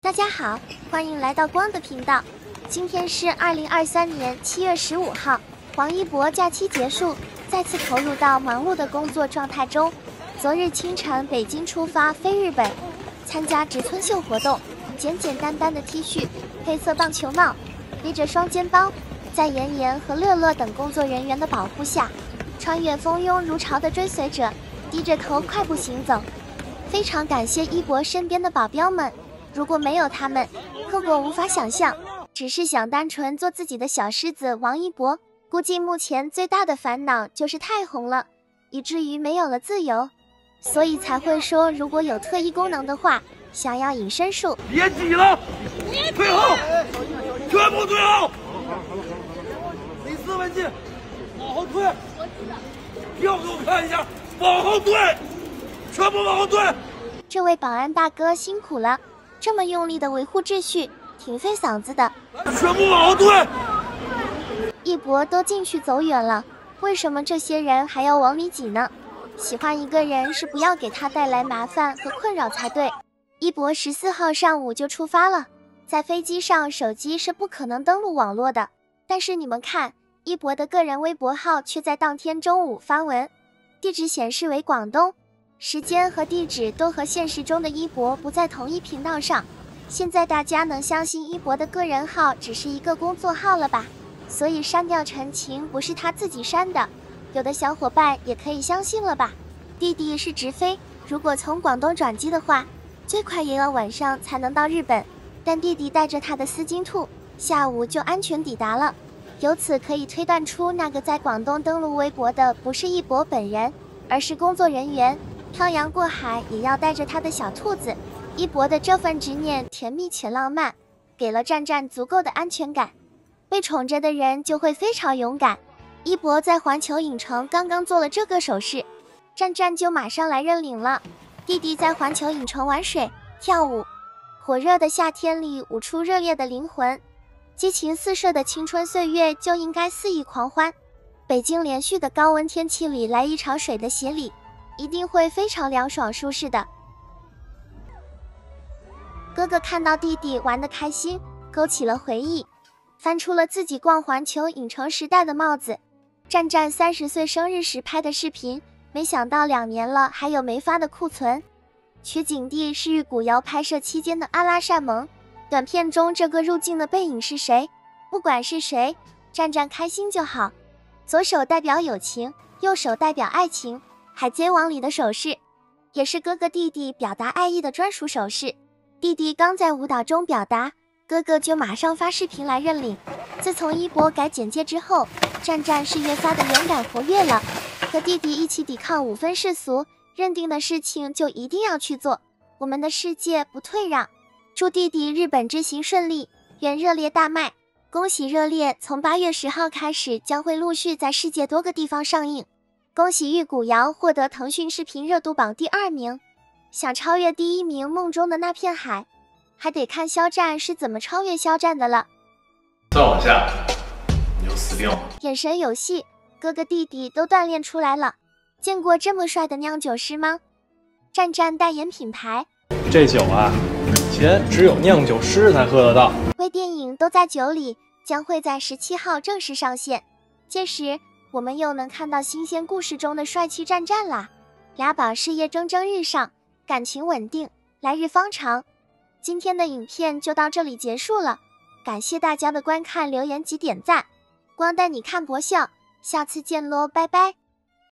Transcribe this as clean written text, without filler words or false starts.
大家好，欢迎来到光的频道。今天是2023年7月15号，王一博假期结束，再次投入到忙碌的工作状态中。昨日清晨，北京出发飞日本，参加植村秀活动。简简单单的 T 恤，黑色棒球帽，背着双肩包，在妍妍和乐乐等工作人员的保护下，穿越蜂拥如潮的追随者，低着头快步行走。非常感谢一博身边的保镖们，如果没有他们，后果无法想象。只是想单纯做自己的小狮子王一博，估计目前最大的烦恼就是太红了，以至于没有了自由，所以才会说如果有特异功能的话，想要隐身术。 别挤了，退后，全部退后，李斯文进，往后退，要给我看一下，往后退，全部往后退。 这位保安大哥辛苦了，这么用力的维护秩序，挺费嗓子的。 全部往后退。 一博都进去走远了，为什么这些人还要往里挤呢？喜欢一个人是不要给他带来麻烦和困扰才对。一博14号上午就出发了，在飞机上手机是不可能登录网络的，但是你们看，一博的个人微博号却在当天中午发文，地址显示为广东，时间和地址都和现实中的一博不在同一频道上。现在大家能相信一博的个人号只是一个工作号了吧？所以删掉陈情不是他自己删的，有的小伙伴也可以相信了吧？弟弟是直飞，如果从广东转机的话，最快也要晚上才能到日本，但弟弟带着他的丝巾兔，下午就安全抵达了。由此可以推断出，那个在广东登录微博的不是一博本人，而是工作人员。漂洋过海也要带着他的小兔子。一博的这份执念甜蜜且浪漫，给了战战足够的安全感。被宠着的人就会非常勇敢。一博在环球影城刚刚做了这个手势，战战就马上来认领了。弟弟在环球影城玩水跳舞，火热的夏天里舞出热烈的灵魂，激情四射的青春岁月就应该肆意狂欢。北京连续的高温天气里来一场水的洗礼，一定会非常凉爽舒适的。哥哥看到弟弟玩得开心，勾起了回忆，翻出了自己逛环球影城时戴的帽子，战战30岁生日时拍的视频，没想到2年了还有没发的库存。取景地是与古瑶拍摄期间的阿拉善盟，短片中这个入镜的背影是谁？不管是谁，战战开心就好。左手代表友情，右手代表爱情，海贼王里的手势，也是哥哥弟弟表达爱意的专属手势。弟弟刚在舞蹈中表达，哥哥就马上发视频来认领。自从一博改简介之后，战战是越发的勇敢活跃了，和弟弟一起抵抗5分世俗，认定的事情就一定要去做，我们的世界不退让。祝弟弟日本之行顺利，愿热烈大卖。恭喜热烈从8月10号开始将会陆续在世界多个地方上映。恭喜玉古瑶获得腾讯视频热度榜第2名。想超越第1名梦中的那片海，还得看肖战是怎么超越肖战的了。 再往下，你就死定了。 眼神有戏，哥哥弟弟都锻炼出来了。见过这么帅的酿酒师吗？战战代言品牌。 这酒啊，以前只有酿酒师才喝得到。 微电影都在酒里将会在17号正式上线，届时我们又能看到新鲜故事中的帅气战战啦。俩宝事业蒸蒸日上，感情稳定，来日方长。今天的影片就到这里结束了，感谢大家的观看、留言及点赞。光带你看博笑，下次见喽，拜拜。